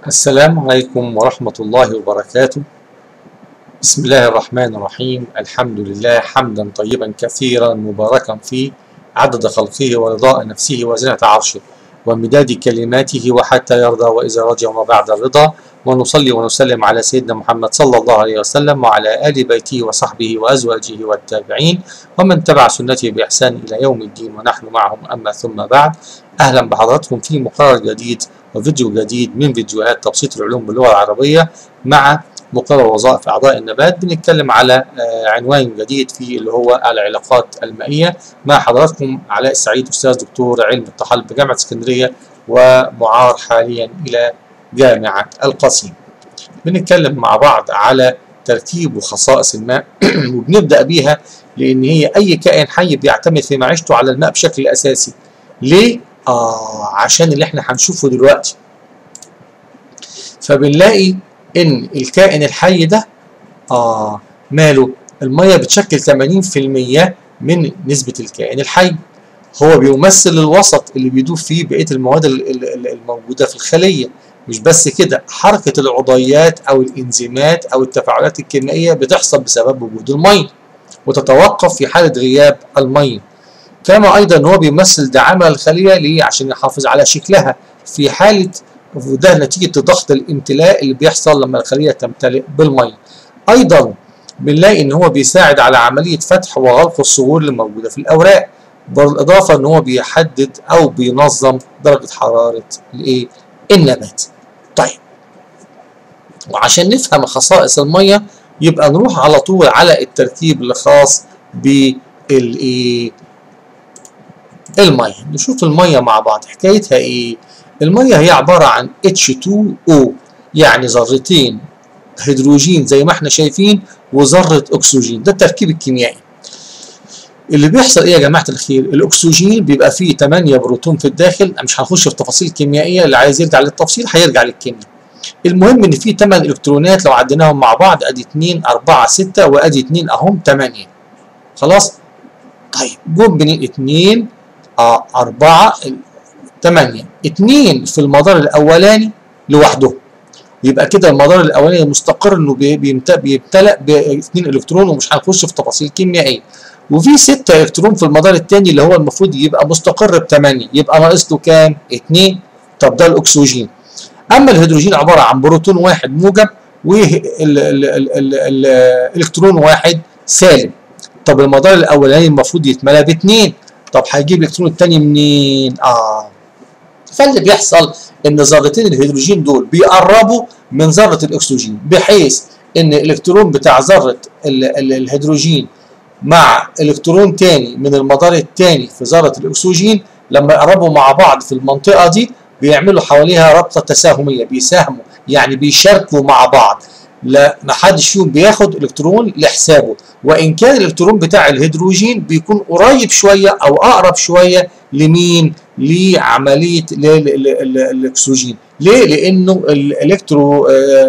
السلام عليكم ورحمة الله وبركاته. بسم الله الرحمن الرحيم. الحمد لله حمدا طيبا كثيرا مباركا فيه عدد خلقه ورضاء نفسه وزنة عرشه ومداد كلماته وحتى يرضى وإذا رجع وما بعد الرضا. ونصلي ونسلم على سيدنا محمد صلى الله عليه وسلم وعلى آل بيته وصحبه وأزواجه والتابعين ومن تبع سنته بإحسان إلى يوم الدين ونحن معهم. أما ثم بعد، أهلا بحضراتكم في مقرر جديد وفيديو جديد من فيديوهات تبسيط العلوم باللغة العربية مع مقرر وظائف أعضاء النبات. بنتكلم على عنوان جديد فيه اللي هو العلاقات المائية. مع حضراتكم علاء السعيد، أستاذ دكتور علم الطحال بجامعة اسكندرية ومعار حاليا إلى جامعة القصيم. بنتكلم مع بعض على تركيب وخصائص الماء وبنبدأ بيها لأن هي أي كائن حي بيعتمد في معيشته على الماء بشكل أساسي. ليه؟ عشان اللي احنا هنشوفه دلوقتي. فبنلاقي ان الكائن الحي ده ماله المية بتشكل 80% من نسبة الكائن الحي. هو بيمثل الوسط اللي بيدوب فيه بقية المواد الموجودة في الخلية. مش بس كده، حركة العضيات او الانزيمات او التفاعلات الكيميائية بتحصل بسبب وجود المية وتتوقف في حالة غياب المية. كما ايضا هو بيمثل دعامة الخلية ليه؟ عشان يحافظ على شكلها في حالة، وده نتيجة ضغط الامتلاء اللي بيحصل لما الخلية تمتلئ بالمية. ايضا بنلاقي ان هو بيساعد على عملية فتح وغلق الصخور اللي موجودة في الاوراق، بالاضافة ان هو بيحدد او بينظم درجة حرارة النبات. طيب، وعشان نفهم خصائص المية يبقى نروح على طول على التركيب الخاص بالمية. نشوف المية مع بعض حكايتها ايه. المية هي عبارة عن H2O، يعني ذرتين هيدروجين زي ما احنا شايفين وذرة أكسجين. ده التركيب الكيميائي. اللي بيحصل ايه يا جماعة الخير؟ الأكسجين بيبقى فيه 8 بروتون في الداخل. مش هنخش في تفاصيل كيميائية، اللي عايز يرجع للتفصيل هيرجع للكيمياء. المهم ان فيه 8 إلكترونات، لو عديناهم مع بعض ادي 2 4 6 وادي 2 اهم 8. خلاص؟ طيب جم بين 2 4 8. 2 في المدار الاولاني لوحده، يبقى كده المدار الاولاني مستقر انه بيمتلأ ب 2 الكترون، ومش هنخش في تفاصيل كيميائيه. وفي 6 الكترون في المدار الثاني اللي هو المفروض يبقى مستقر ب 8، يبقى ناقص له كام؟ 2. طب ده الاكسجين. اما الهيدروجين عباره عن بروتون واحد موجب والالكترون واحد سالب. طب المدار الاولاني المفروض يتملى ب2. طب هيجيب الالكترون الثاني منين؟ فاللي بيحصل ان ذرتين الهيدروجين دول بيقربوا من ذره الاكسجين، بحيث ان الالكترون بتاع ذره الهيدروجين مع الكترون تاني من المدار الثاني في ذره الاكسجين لما يقربوا مع بعض في المنطقه دي بيعملوا حواليها رابطه تساهميه، بيساهموا يعني بيشاركوا مع بعض. لا، ما حدش فيهم بياخد الكترون لحسابه، وان كان الالكترون بتاع الهيدروجين بيكون قريب شويه او اقرب شويه لمين؟ لعمليه الاكسجين. ليه؟ لانه الالكترو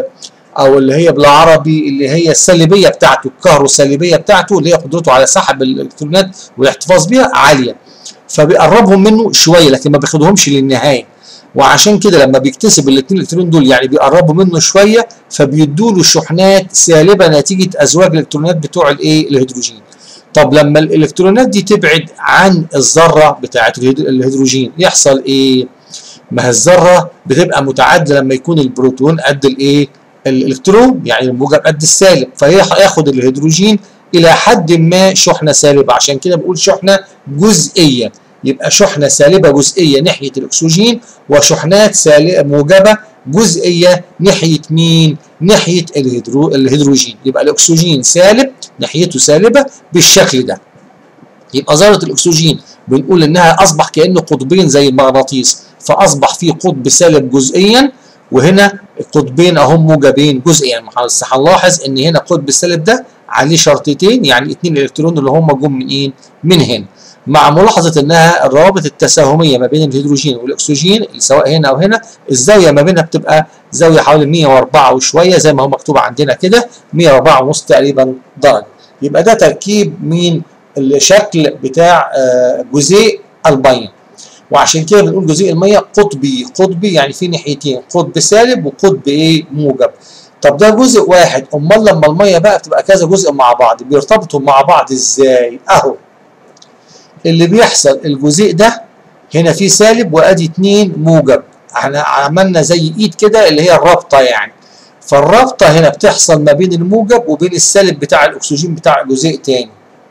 او اللي هي بالعربي اللي هي السالبيه بتاعته، الكهروسالبيه بتاعته اللي هي قدرته على سحب الالكترونات والاحتفاظ بها عاليه، فبيقربهم منه شويه لكن ما بياخدهمش للنهايه. وعشان كده لما بيكتسب الاثنين الكترون دول يعني بيقربوا منه شويه، فبيدوا له شحنات سالبه نتيجه ازواج الالكترونات بتوع الهيدروجين. طب لما الالكترونات دي تبعد عن الذره بتاعه الهيدروجين يحصل ايه؟ ما هي الذره بتبقى متعادله لما يكون البروتون قد الالكترون، يعني الموجب قد السالب، فياخد الهيدروجين الى حد ما شحنه سالبه. عشان كده بقول شحنه جزئيه، يبقى شحنه سالبه جزئيه ناحيه الاكسجين وشحنات موجبه جزئيه ناحيه مين؟ ناحيه الهيدروجين. يبقى الاكسجين سالب ناحيته سالبه بالشكل ده. يبقى ذره الاكسجين بنقول انها اصبح كانه قطبين زي المغناطيس، فاصبح فيه قطب سالب جزئيا، وهنا قطبين اهم موجبين جزئيا. بس هنلاحظ ان هنا قطب السالب ده عليه شرطتين، يعني 2 الكترون اللي هم جم من من هنا، مع ملاحظه انها الروابط التساهميه ما بين الهيدروجين والاكسجين سواء هنا او هنا الزاويه ما بينها بتبقى زاويه حوالي 104 وشويه زي ما هو مكتوب عندنا كده، 104 ونص تقريبا درجه. يبقى ده تركيب من الشكل بتاع جزيء الميه. وعشان كده بنقول جزيء الميه قطبي. قطبي يعني في ناحيتين، قطب سالب وقطب ايه موجب. طب ده جزء واحد، امال لما الميه بقى بتبقى كذا جزء مع بعض بيرتبطوا مع بعض ازاي؟ اهو اللي بيحصل الجزيء ده هنا فيه سالب وادي 2 موجب، احنا عملنا زي ايد كده اللي هي الرابطه يعني. فالرابطه هنا بتحصل ما بين الموجب وبين السالب بتاع الاكسجين بتاع جزيء تاني.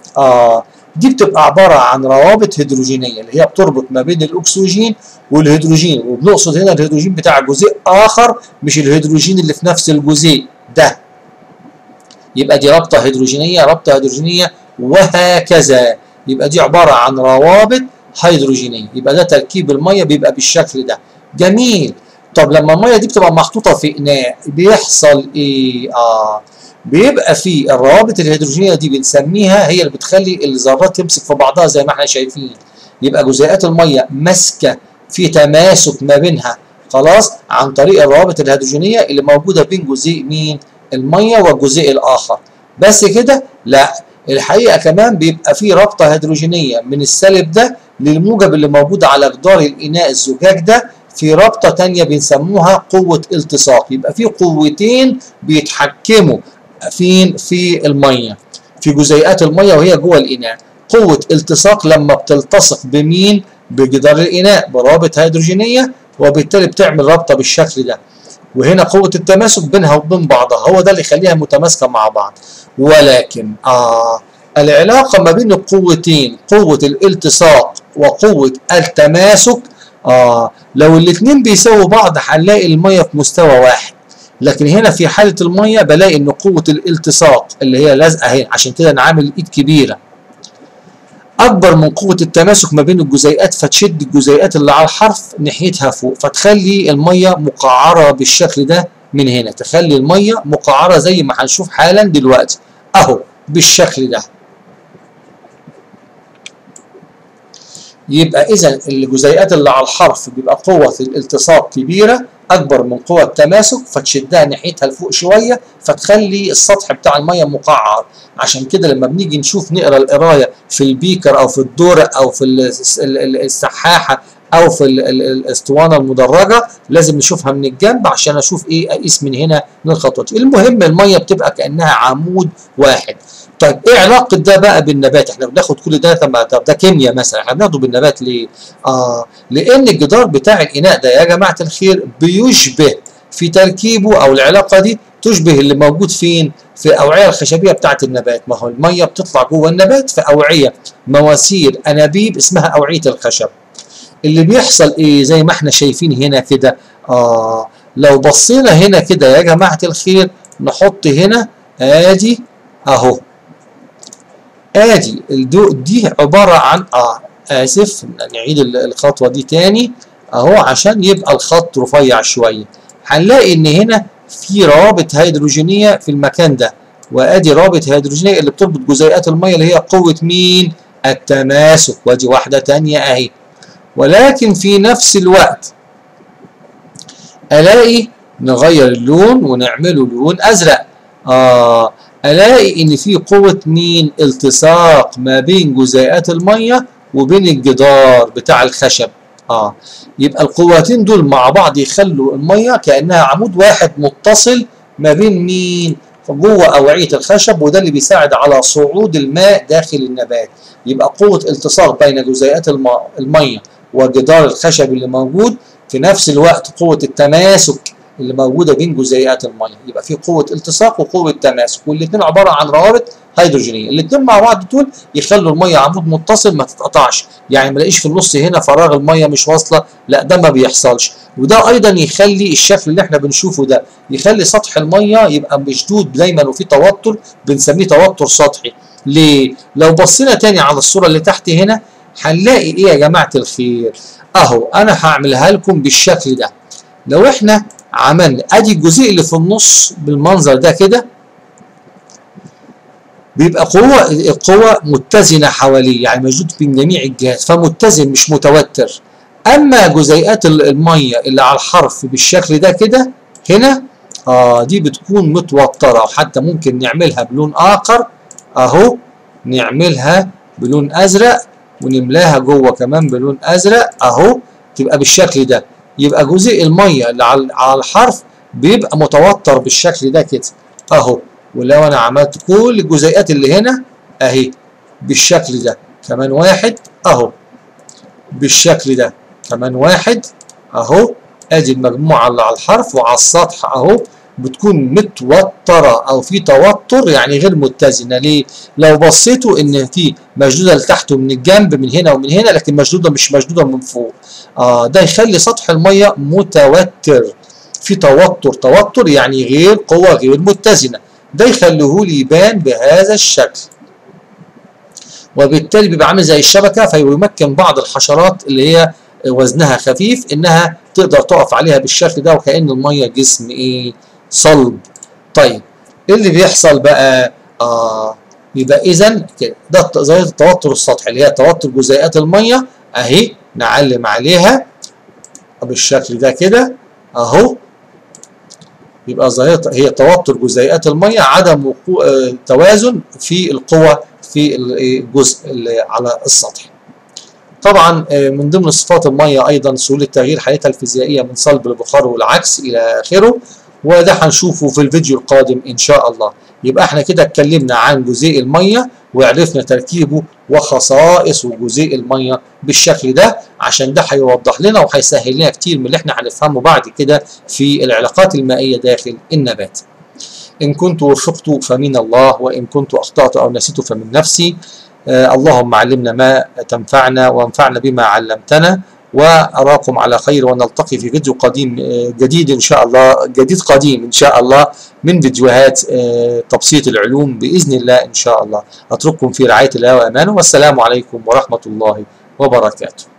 دي بتبقى عباره عن روابط هيدروجينيه اللي هي بتربط ما بين الاكسجين والهيدروجين، وبنقصد هنا الهيدروجين بتاع جزيء اخر مش الهيدروجين اللي في نفس الجزيء ده. يبقى دي رابطه هيدروجينيه، رابطه هيدروجينيه، وهكذا. يبقى دي عباره عن روابط هيدروجينيه. يبقى ده تركيب الميه بيبقى بالشكل ده. جميل. طب لما الميه دي بتبقى محطوطه في اناء بيحصل ايه؟ بيبقى في الروابط الهيدروجينيه دي بنسميها هي اللي بتخلي الذرات تمسك في بعضها زي ما احنا شايفين. يبقى جزيئات الميه ماسكه في تماسك ما بينها خلاص عن طريق الروابط الهيدروجينيه اللي موجوده بين جزيء مين؟ الميه والجزيء الاخر. بس كده؟ لا، الحقيقه كمان بيبقى في رابطه هيدروجينيه من السالب ده للموجب اللي موجود على جدار الاناء الزجاج ده، في رابطه ثانيه بنسموها قوه التصاق. يبقى في قوتين بيتحكموا فين؟ في الميه، في جزيئات الميه وهي جوه الاناء. قوه التصاق لما بتلتصق بمين؟ بجدار الاناء بروابط هيدروجينيه، وبالتالي بتعمل رابطه بالشكل ده. وهنا قوه التماسك بينها وبين بعضها، هو ده اللي يخليها متماسكه مع بعض. ولكن العلاقه ما بين القوتين، قوه الالتصاق وقوه التماسك، لو الاثنين بيساووا بعض هنلاقي الميه في مستوى واحد. لكن هنا في حاله الميه بلاقي ان قوه الالتصاق اللي هي لازقه اهي، عشان كده انا عامل ايد كبيره، اكبر من قوه التماسك ما بين الجزيئات، فتشد الجزيئات اللي على الحرف ناحيتها فوق، فتخلي الميه مقعره بالشكل ده. من هنا تخلي الميه مقعره زي ما هنشوف حالا دلوقتي اهو بالشكل ده. يبقى اذا الجزيئات اللي على الحرف بيبقى قوه الالتصاق كبيره اكبر من قوه التماسك، فتشدها ناحيتها لفوق شويه فتخلي السطح بتاع الميه مقعر. عشان كده لما بنيجي نشوف نقرا القرايه في البيكر او في الدورق او في السحاحه او في الاسطوانه المدرجه لازم نشوفها من الجنب عشان اشوف ايه، اقيس من هنا من الخطوات. المهم الميه بتبقى كانها عمود واحد. طيب ايه علاقه ده بقى بالنبات؟ احنا بناخد كل ده، طب ده كيمياء مثلا، احنا بناخده بالنبات ليه؟ لان الجدار بتاع الاناء ده يا جماعه الخير بيشبه في تركيبه، او العلاقه دي تشبه اللي موجود فين؟ في الاوعيه الخشبيه بتاعه النبات. ما هو الميه بتطلع جوه النبات في اوعيه، مواسير، انابيب اسمها اوعيه الخشب. اللي بيحصل ايه؟ زي ما احنا شايفين هنا كده. لو بصينا هنا كده يا جماعه الخير، نحط هنا ادي اهو، ادي دي عباره عن اسف نعيد الخطوه دي تاني اهو عشان يبقى الخط رفيع شويه. هنلاقي ان هنا في روابط هيدروجينيه في المكان ده، وادي رابط هيدروجينيه اللي بتربط جزيئات الميه اللي هي قوه مين؟ التماسك. وادي واحده تانيه اهي. ولكن في نفس الوقت الاقي نغير اللون ونعمله لون ازرق. الاقي ان في قوه مين؟ التصاق ما بين جزيئات الميه وبين الجدار بتاع الخشب. يبقى القوتين دول مع بعض يخلوا الميه كانها عمود واحد متصل ما بين مين؟ جوه اوعيه الخشب، وده اللي بيساعد على صعود الماء داخل النبات. يبقى قوه التصاق بين جزيئات الميه وجدار الخشب اللي موجود، في نفس الوقت قوه التماسك اللي موجوده بين جزيئات الميه. يبقى في قوه التصاق وقوه تماسك، والاثنين عباره عن روابط هيدروجينيه. الاثنين مع بعض دول يخلوا الميه عمود متصل ما تتقطعش، يعني ما الاقيش في النص هنا فراغ الميه مش واصله، لا ده ما بيحصلش. وده ايضا يخلي الشكل اللي احنا بنشوفه ده، يخلي سطح الميه يبقى مشدود دايما وفي توتر، بنسميه توتر سطحي. ليه؟ لو بصينا تاني على الصوره اللي تحت هنا هنلاقي ايه يا جماعه الخير؟ اهو انا هعملها لكم بالشكل ده. لو احنا عملنا ادي الجزء اللي في النص بالمنظر ده كده، بيبقى القوة متزنة حواليه، يعني موجود بين جميع الجهات فمتزن مش متوتر. اما جزيئات المية اللي على الحرف بالشكل ده كده هنا دي بتكون متوترة، وحتى ممكن نعملها بلون اخر اهو، نعملها بلون ازرق ونملاها جوه كمان بلون ازرق اهو، تبقى بالشكل ده. يبقى جزيء الميه اللي على الحرف بيبقى متوتر بالشكل ده كده اهو. ولو انا عملت كل الجزيئات اللي هنا اهي بالشكل ده، كمان واحد اهو بالشكل ده، كمان واحد اهو. ادي المجموعه اللي على الحرف وعلى السطح اهو بتكون متوتره او في توتر، يعني غير متزنه. ليه؟ لو بصيتوا ان في مشدوده لتحت من الجنب من هنا ومن هنا، لكن مشدوده مش مشدوده من فوق. ده يخلي سطح الميه متوتر، في توتر يعني غير قوه غير متزنه، ده يخليه لي يبان بهذا الشكل. وبالتالي بيبقى عامل زي الشبكه، فيمكن بعض الحشرات اللي هي وزنها خفيف انها تقدر تقف عليها بالشكل ده، وكأن الميه جسم ايه؟ صلب. طيب ايه اللي بيحصل بقى؟ يبقى اذا ده ظاهره التوتر السطحي اللي هي توتر جزيئات الميه اهي، نعلم عليها بالشكل ده كده اهو. يبقى ظاهره هي توتر جزيئات الميه، عدم توازن في القوى في الجزء اللي على السطح. طبعا من ضمن صفات الميه ايضا سهوله تغيير حالتها الفيزيائيه من صلب لبخار والعكس الى اخره، وده هنشوفه في الفيديو القادم ان شاء الله. يبقى احنا كده اتكلمنا عن جزيء الميه وعرفنا تركيبه وخصائص جزيء الميه بالشكل ده، عشان ده هيوضح لنا وهيسهل لنا كتير من اللي احنا هنفهمه بعد كده في العلاقات المائيه داخل النبات. إن كنت وفقت فمن الله، وإن كنت أخطأت أو نسيت فمن نفسي. اللهم علمنا ما تنفعنا وانفعنا بما علمتنا، وأراكم على خير، ونلتقي في فيديو قديم جديد إن شاء الله، قديم إن شاء الله من فيديوهات تبسيط العلوم بإذن الله إن شاء الله. أترككم في رعاية الله وأمانه، والسلام عليكم ورحمة الله وبركاته.